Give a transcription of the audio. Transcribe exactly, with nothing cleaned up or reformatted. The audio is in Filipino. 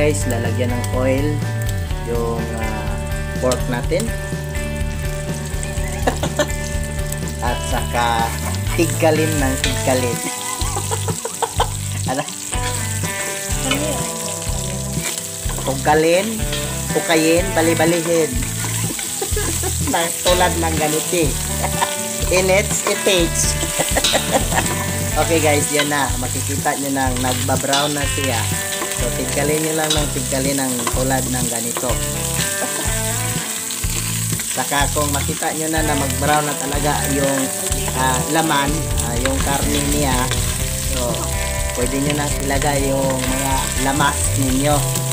guys, lalagyan ng oil yung uh, pork natin. At saka tigkalin ng tigkalin. Ano? Tugkalin, pukayin, bali-balihin. Tulad ng ganiti. Inits, itits. Okay guys, yan na. Makikita nyo na nagbabrown na siya. So, tigkalin nyo lang ng tigkalin ng tulad ng ganito. Saka kung makita nyo na na mag-brown na talaga yung uh, laman, uh, yung karne niya. So, pwede nyo na ilagay yung mga lamas ninyo.